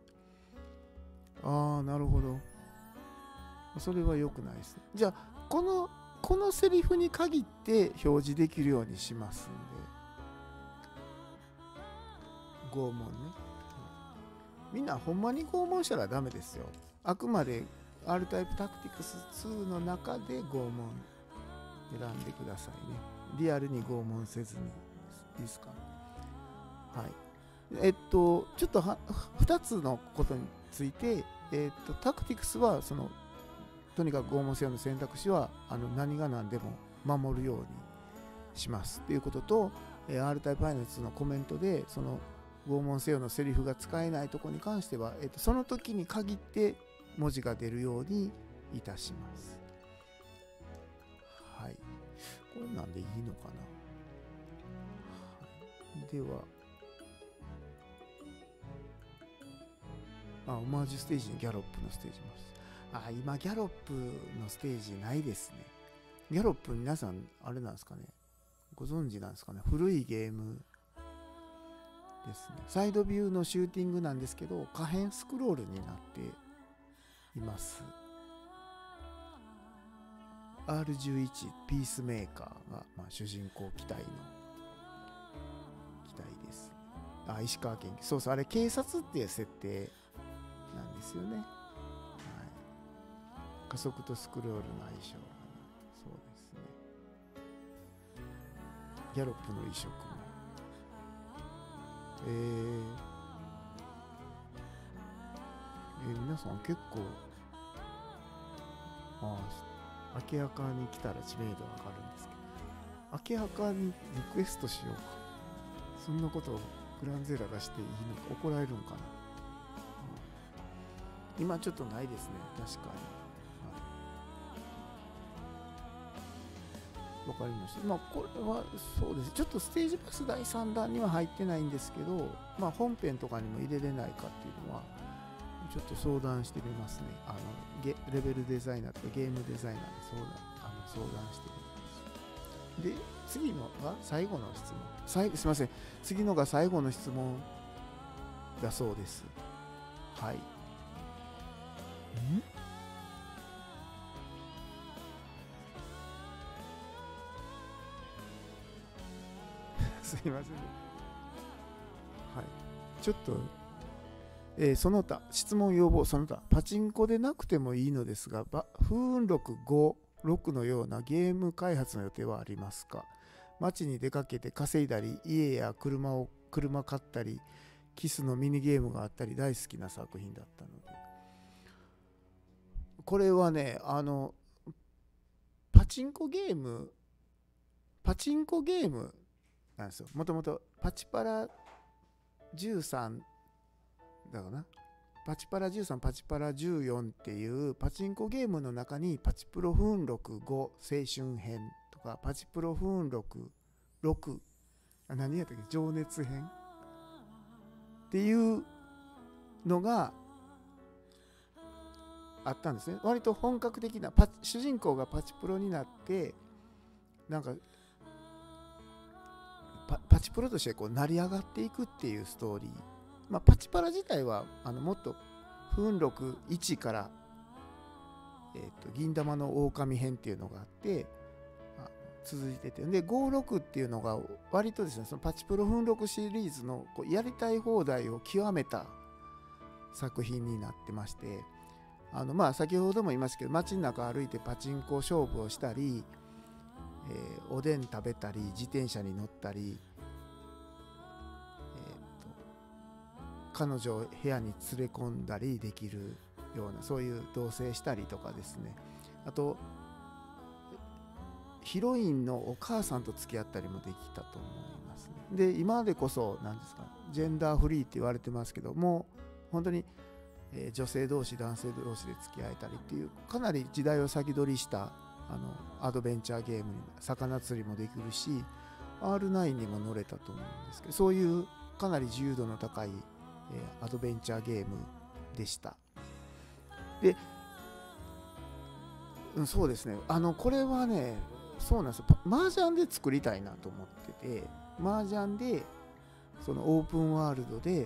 なるほど。それは良くないですね。じゃあこのセリフに限って表示できるようにしますんで。拷問ね。みんなほんまに拷問したらダメですよ。あくまで R タイプタクティクス2の中で拷問選んでくださいね。リアルに拷問せずにいいですか。はい。ちょっと2つのことについて、タクティクスはとにかく拷問せよの選択肢は何が何でも守るようにしますということと、R タイプファイナル2のコメントで拷問せよのセリフが使えないところに関しては、その時に限って文字が出るようにいたします。はい。これなんでいいのかな。はい、では、オマージュステージにギャロップのステージも今ギャロップのステージないですね。ギャロップ皆さんあれなんですかね、ご存知なんですかね。古いゲームですね。サイドビューのシューティングなんですけど、可変スクロールになっています。R11 ピースメーカーが、主人公機体です。石川県そうそう、あれ警察っていう設定なんですよね。はい、加速とスクロールの相性。そうですね。ギャロップの移植も皆さん結構明らかに来たら知名度上がるんですけど、明らかにリクエストしようか。そんなことをグランゼーラがしていいのか、怒られるんかな。今ちょっとないですね、確かに。わかりました。これはそうです。ちょっとステージパス第3弾には入ってないんですけど、本編とかにも入れれないかっていうのはちょっと相談してみますね。レベルデザイナーとかゲームデザイナーに相談してみます。で、次のが最後の質問。すいません。次のが最後の質問だそうです。はい。すいません。はい。ちょっと、その他、質問要望、その他、パチンコでなくてもいいのですが、風雲録5、6のようなゲーム開発の予定はありますか？街に出かけて稼いだり、家や車買ったり、キスのミニゲームがあったり、大好きな作品だったので。これはね、パチンコゲームなんですよ。もともとパチパラ13だかな。パチパラ13、パチパラ14っていうパチンコゲームの中にパチプロ風雲録5青春編とか、パチプロ風雲録6、何やったっけ、情熱編っていうのがあったんですね。割と本格的な主人公がパチプロになって、なんかパチプロとして成り上がっていくっていうストーリー。パチパラ自体はもっと風雲録1から、銀玉の狼編っていうのがあって続いてて、で56っていうのが割とですね、そのパチプロ風雲録シリーズのやりたい放題を極めた作品になってまして、先ほども言いましたけど、街の中歩いてパチンコ勝負をしたり、おでん食べたり、自転車に乗ったり、彼女を部屋に連れ込んだりできるような、そういう同棲したりとかですね。あとヒロインのお母さんと付き合ったりもできたと思いますね。で今でこそ何ですか、ジェンダーフリーって言われてますけども、本当に女性同士男性同士で付き合えたりっていうかなり時代を先取りしたアドベンチャーゲームに魚釣りもできるし R9 にも乗れたと思うんですけど、そういうかなり自由度の高い、アドベンチャーゲームでした。で、そうですね、これはね、そうなんですよ、麻雀で作りたいなと思ってて、麻雀でそのオープンワールドで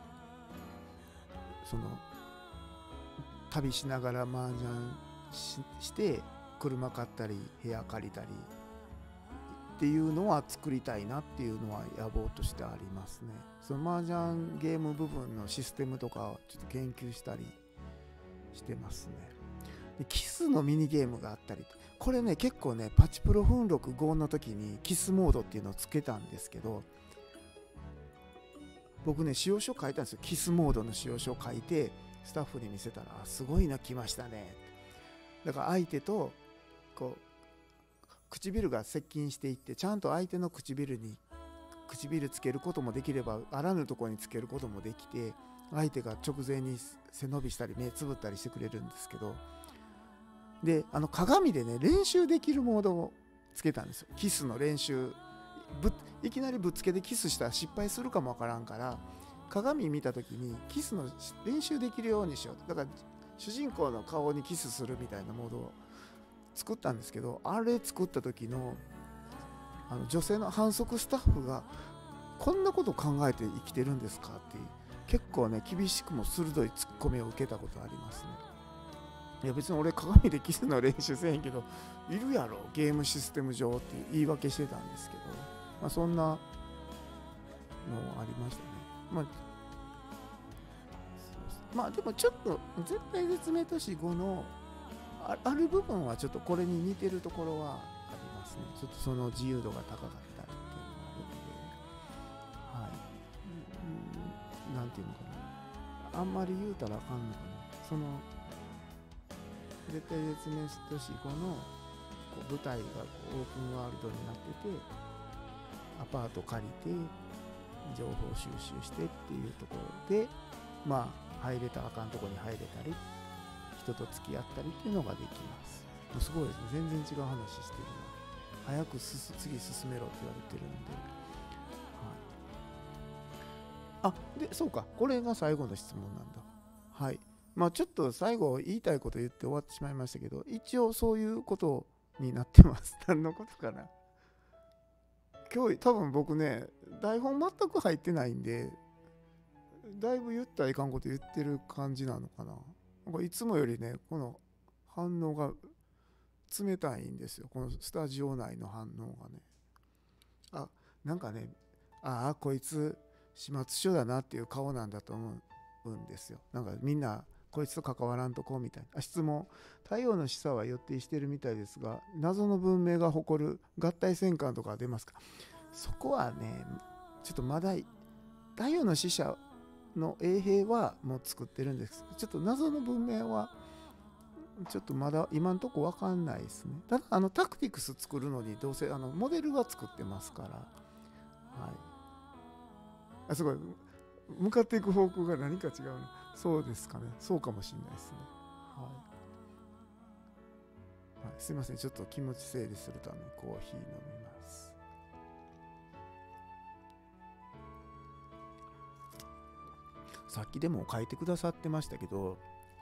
その旅しながら麻雀 して車買ったり部屋借りたりっていうのは作りたいなっていうのは野望としてありますね。その麻雀ゲーム部分のシステムとかをちょっと研究したりしてますね。でキスのミニゲームがあったり、これね結構ねパチプロ奮録5の時にキスモードっていうのをつけたんですけど、僕ね使用書書いたんですよ。キスモードの使用書を書いてスタッフに見せたらすごいの来ましたね。だから相手とこう唇が接近していって、ちゃんと相手の唇に唇つけることもできればあらぬところにつけることもできて、相手が直前に背伸びしたり目つぶったりしてくれるんですけど、で鏡でね練習できるモードをつけたんですよ。キスの練習いきなりぶっつけでキスしたら失敗するかもわからんから、鏡見た時にキスの練習できるようにしよう。だから主人公の顔にキスするみたいなモードを作ったんですけど、あれ作った時の女性の反則スタッフがこんなこと考えて生きてるんですかっていう結構ね厳しくも鋭いツッコミを受けたことありますね。いや別に俺鏡でキスの練習せえへんけどいるやろゲームシステム上って言い訳してたんですけど、そんなのありましたね。でもちょっと絶対絶命都市5のある部分はちょっとこれに似てるところはありますね。ちょっとその自由度が高かったりっていうのがあるので、なんていうのかな、あんまり言うたらあかんのかな。その絶対絶命都市5の舞台がオープンワールドになってて、アパート借りて情報収集してっていうところで入れたらあかんとこに入れたり人と付き合ったりっていうのができます。すごいですね、全然違う話してるな。早く次進めろって言われてるんで、でそうか、これが最後の質問なんだ。はい、ちょっと最後言いたいこと言って終わってしまいましたけど、一応そういうことになってます。何のことかな。今日多分僕ね台本全く入ってないんで、だいぶ言ったらいかんこと言ってる感じなのかな。なんかいつもよりねこの反応が冷たいんですよ、このスタジオ内の反応がね。なんかね、こいつ始末書だなっていう顔なんだと思うんですよ。なんかみんなこいつと関わらんとこうみたいな。質問、太陽の示唆は予定してるみたいですが、謎の文明が誇る合体戦艦とか出ますか。そこはねちょっとまだ太陽の使者の衛兵はもう作ってるんです。ちょっと謎の文明はちょっとまだ今んとこ分かんないですね。ただタクティクス作るのにどうせモデルは作ってますから、はい、すごい向かっていく方向が何か違うね。そうですかね、そうかもしれないですね。はい、すいません、ちょっと気持ち整理するためにコーヒー飲みます。さっきでも書いてくださってましたけど、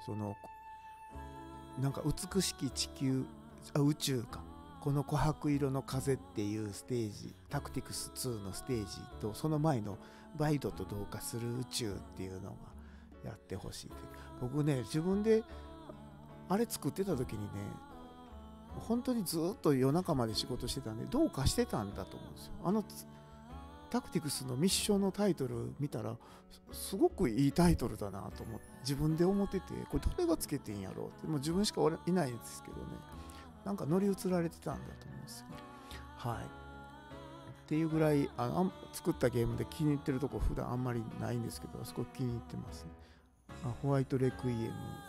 なんか美しき地球宇宙か、この琥珀色の風っていうステージ、タクティクス2のステージとその前のバイドと同化する宇宙っていうのがやってほしいって。僕ね自分であれ作ってた時にね本当にずっと夜中まで仕事してたんでどうかしてたんだと思うんですよ。タクティクスのミッションのタイトル見たらすごくいいタイトルだなと思って自分で思ってて、これ誰がつけてんやろうって、もう自分しかいないんですけどね、なんか乗り移られてたんだと思うんですよね。はい。っていうぐらい作ったゲームで気に入ってるとこ普段あんまりないんですけど、すごく気に入ってますね。ホワイトレクイエム、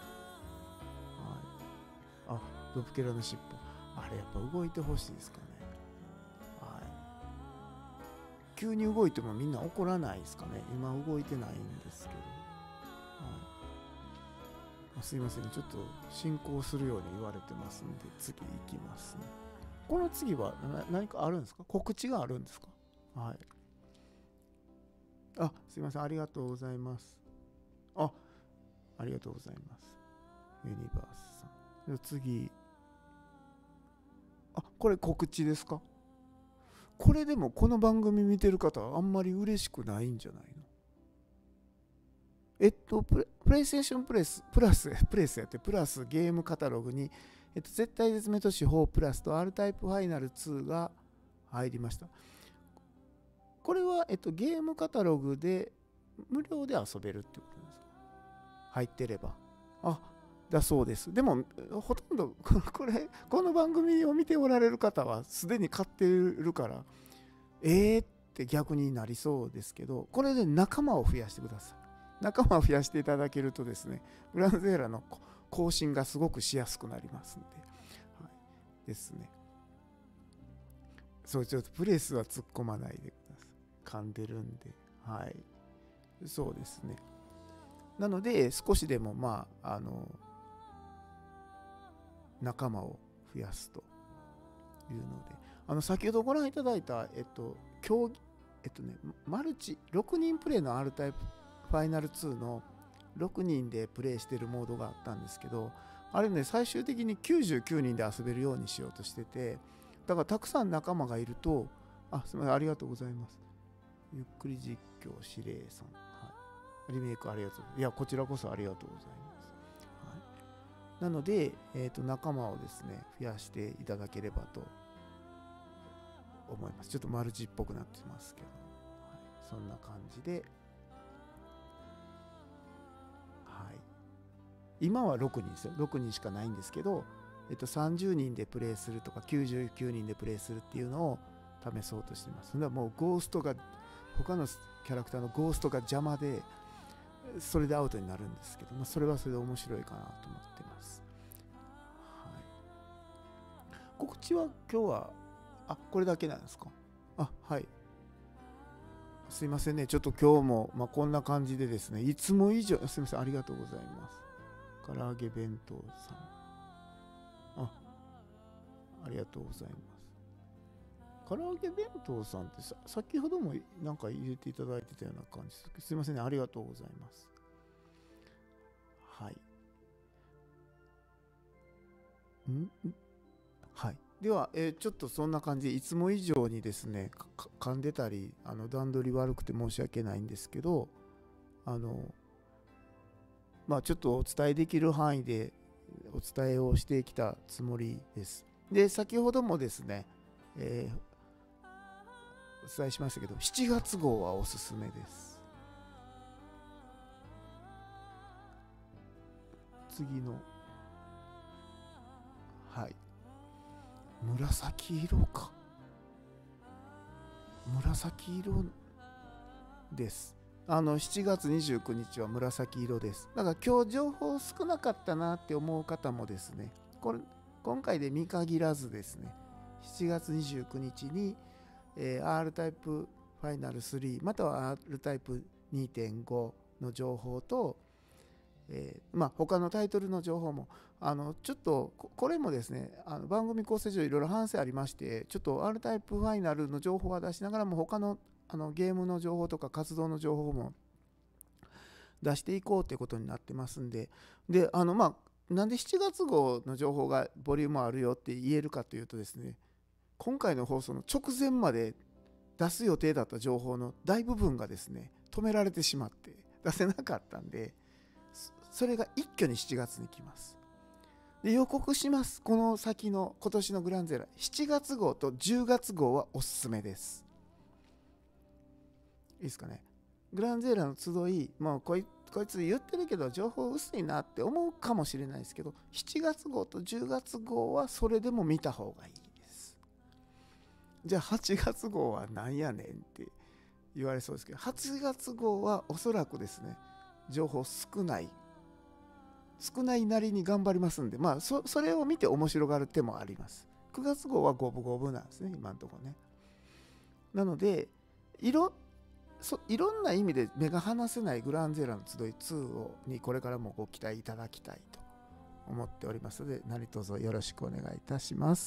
はい、ドブケラの尻尾、あれやっぱ動いてほしいですかね。急に動いてもみんな怒らないですかね。今動いてないんですけど、 すいません、ちょっと進行するように言われてますんで、次行きますね。この次は何かあるんですか？告知があるんですか？はい。すいません、ありがとうございます。ありがとうございます。ユニバースさん。で次。これ告知ですか？これでもこの番組見てる方はあんまり嬉しくないんじゃないの？プレイステーションプレスやってプラスゲームカタログに、絶対絶命都市4プラスと R タイプファイナル2が入りました。これは、ゲームカタログで無料で遊べるってことですか？入ってれば。だそうです。でも、ほとんどこの番組を見ておられる方はすでに買ってるから、って逆になりそうですけど、これで仲間を増やしてください。仲間を増やしていただけるとですね、グランゼーラの更新がすごくしやすくなりますんで、はい、ですね。ちょっとプレスは突っ込まないでください。噛んでるんで、はい。そうですね。なので、少しでも、仲間を増やすというので、先ほどご覧いただいた、競技、マルチ、6人プレイの R タイプファイナル2の6人でプレイしてるモードがあったんですけど、あれね、最終的に99人で遊べるようにしようとしてて、だからたくさん仲間がいると、すみません、ありがとうございます。ゆっくり実況司令さん、はい、リメイクありがとう。いや、こちらこそありがとうございます。はい、なので、仲間をですね、増やしていただければと思います。ちょっとマルチっぽくなってますけど、はい、そんな感じで、はい、今は6人ですよ。6人しかないんですけど、30人でプレイするとか99人でプレイするっていうのを試そうとしています。もうゴーストが、他のキャラクターのゴーストが邪魔で、それでアウトになるんですけど、それはそれで面白いかなと思ってます。はい、告知は今日は、これだけなんですか？はい。すいませんね。ちょっと今日も、こんな感じでですね、いつも以上、すいません、ありがとうございます。唐揚げ弁当さん。ありがとうございます。唐揚げ弁当さんって先ほどもなんか入れていただいてたような感じです。すいませんね。ありがとうございます。はい。はい。では、ちょっとそんな感じで、いつも以上にですね、噛んでたり、段取り悪くて申し訳ないんですけど、ちょっとお伝えできる範囲でお伝えをしてきたつもりです。で、先ほどもですね、お伝えしましたけど、7月号はおすすめです。次の、はい。紫色か。紫色です。7月29日は紫色です。だから今日情報少なかったなって思う方もですね、今回で見限らずですね、7月29日に、R タイプファイナル3または R タイプ 2.5 の情報と、他のタイトルの情報もちょっとこれもですね、番組構成上いろいろ反省ありまして、ちょっと R タイプファイナルの情報は出しながらも他のゲームの情報とか活動の情報も出していこうということになってますんで、なんで7月号の情報がボリュームあるよって言えるかというとですね、今回の放送の直前まで出す予定だった情報の大部分がですね、止められてしまって出せなかったんで、それが一挙に7月に来ます。で、予告します。この先の今年のグランゼーラ、7月号と10月号はおすすめです。いいですかね。グランゼーラの集い、こいつ言ってるけど情報薄いなって思うかもしれないですけど、7月号と10月号はそれでも見た方がいいです。じゃあ8月号はなんやねんって言われそうですけど、8月号はおそらくですね、情報少ないなりに頑張りますんで、それを見て面白がる手もあります。9月号は五分五分なんですね、今のところね。なので、 いろんな意味で目が離せないグランゼーラの集い2にこれからもご期待いただきたいと思っておりますので、何卒よろしくお願いいたします。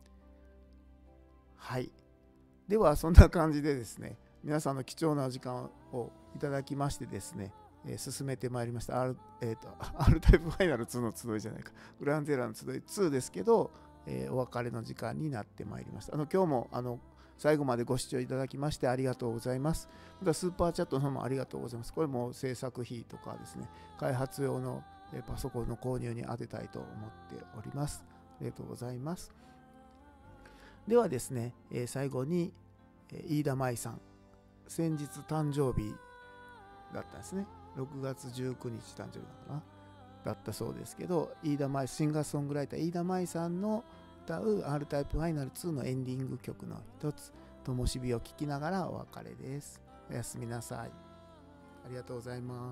はい。ではそんな感じでですね、皆さんの貴重なお時間をいただきましてですね、進めてまいりました R タイプファイナル2の集いじゃないか、グランゼーラの集い2ですけど、お別れの時間になってまいりました。今日も最後までご視聴いただきましてありがとうございます。またスーパーチャットの方もありがとうございます。これも制作費とかですね、開発用のパソコンの購入に充てたいと思っております。ありがとうございます。ではですね、最後に飯田舞さん、先日誕生日だったんですね。6月19日誕生日なのかなだったそうですけど、シンガーソングライター飯田舞さんの歌う R タイプファイナル2のエンディング曲の一つ、ともしびを聴きながらお別れです。おやすみなさい。ありがとうございます。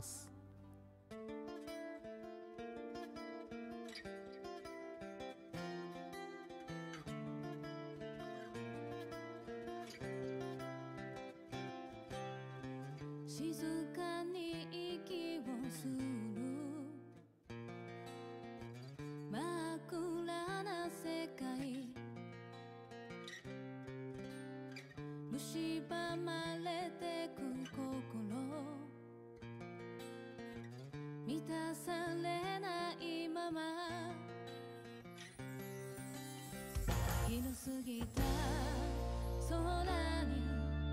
静かに息をする真っ暗な世界、蝕まれてく心、満たされないまま、広すぎた空に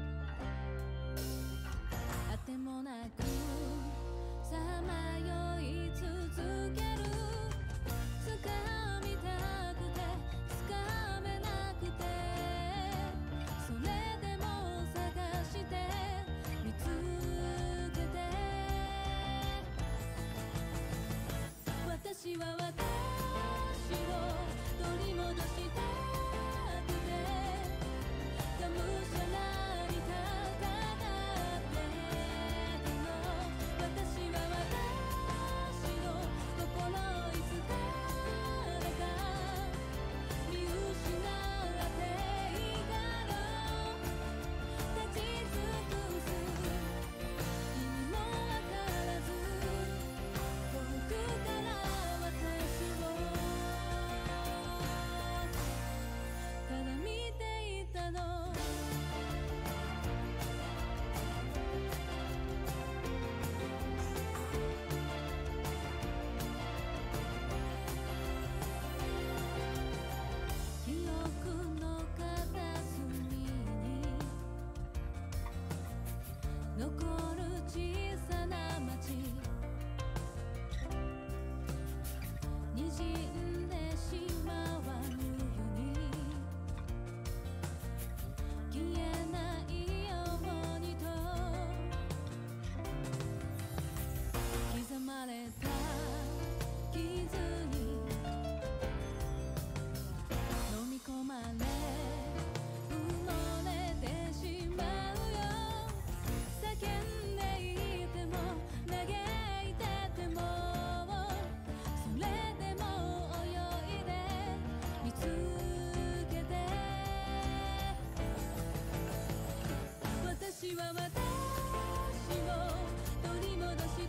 あてもなくさまよい続ける、掴みたくて掴めなくて、それでも探して見つけて、私は私を取り戻したくて、がむしゃらに戦ってたの、私は私の心いつからか見失っていたの、立ち尽くす意味もわからず、遠くから私をただ見ていたの。記憶の片隅に残る小さな街、滲んでしまわぬように消えないようにと刻まれた傷に飲み込まれ埋もれてしまうよ、叫んでいても嘆いてても、それでも泳いで見つけて、私は私を取り戻したくて、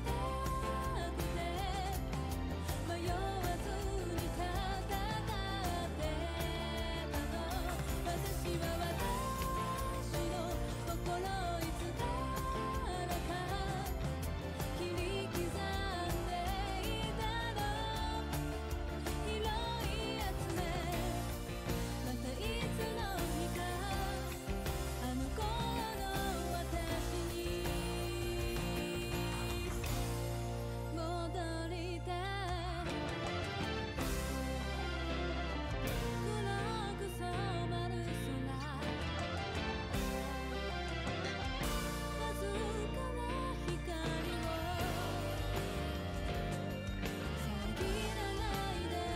迷わずに戦ってたの、私は私の心いつからか切り刻んでいたの、拾い集めまたいつの日かあの頃の私に戻りたい。黒く染まる空、わずかな光を遮らないで、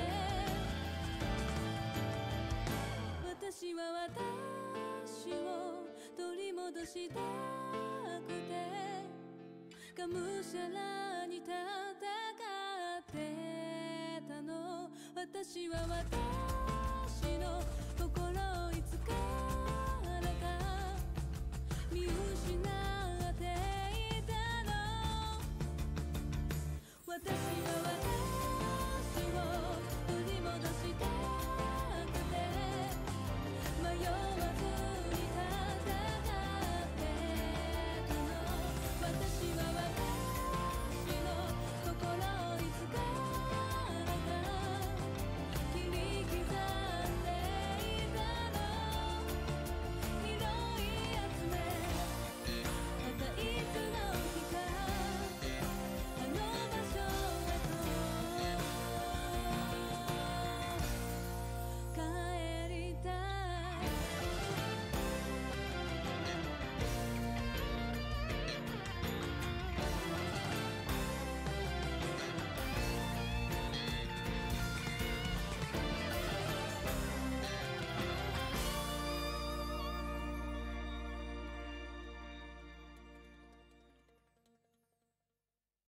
私は私を取り戻したくて、がむしゃらに戦ってたの、私は私